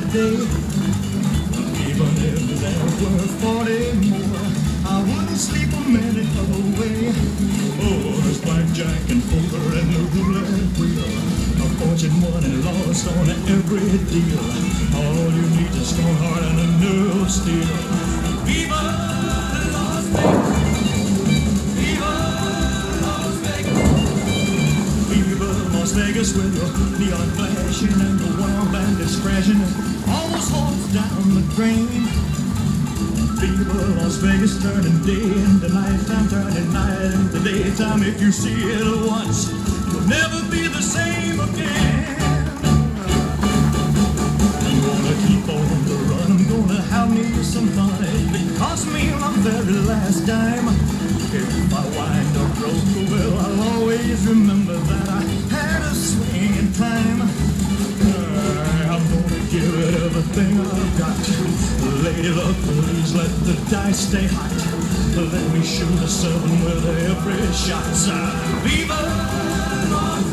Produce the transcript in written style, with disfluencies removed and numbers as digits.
a day. Even if there were 40 more, I wouldn't sleep a minute away. Oh, there's blackjack and poker and the roulette wheel, a fortune won and lost on every deal. All you need is a strong heart and a nerve of steel. Viva Las Vegas! Viva Las Vegas! Viva Las Vegas with your neon flashing and the wild bandits crashing and all those horses down the drain. Viva Las Vegas, turning day into nighttime, turning night into daytime. If you see it once, you'll never be the same again. I'm gonna keep on the run, I'm gonna have me some fun. It cost me my very last dime. If I wind up broke, well, I'll always remember that I had a swinging time. I'm gonna give it everything I've got. Lady luck, please let the dice stay hot. Let me shoot a 7 with every shot. Viva Las